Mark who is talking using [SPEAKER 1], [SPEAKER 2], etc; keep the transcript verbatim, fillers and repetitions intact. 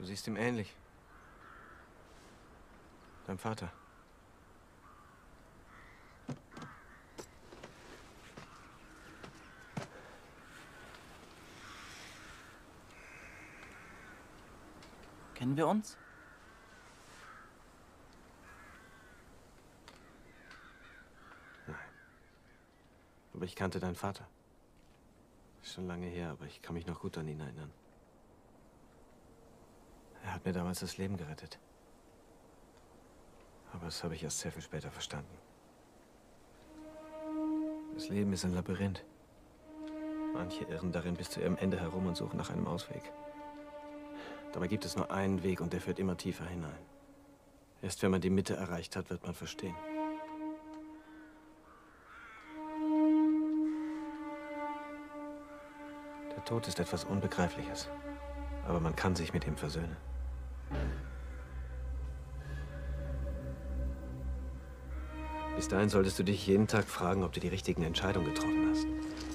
[SPEAKER 1] Du siehst ihm ähnlich. Dein Vater.
[SPEAKER 2] Kennen wir uns?
[SPEAKER 1] Nein. Aber ich kannte deinen Vater. Ist schon lange her, aber ich kann mich noch gut an ihn erinnern. Er hat mir damals das Leben gerettet. Aber das habe ich erst sehr viel später verstanden. Das Leben ist ein Labyrinth. Manche irren darin bis zu ihrem Ende herum und suchen nach einem Ausweg. Dabei gibt es nur einen Weg und der führt immer tiefer hinein. Erst wenn man die Mitte erreicht hat, wird man verstehen. Der Tod ist etwas Unbegreifliches, aber man kann sich mit ihm versöhnen. Bis dahin solltest du dich jeden Tag fragen, ob du die richtigen Entscheidungen getroffen hast.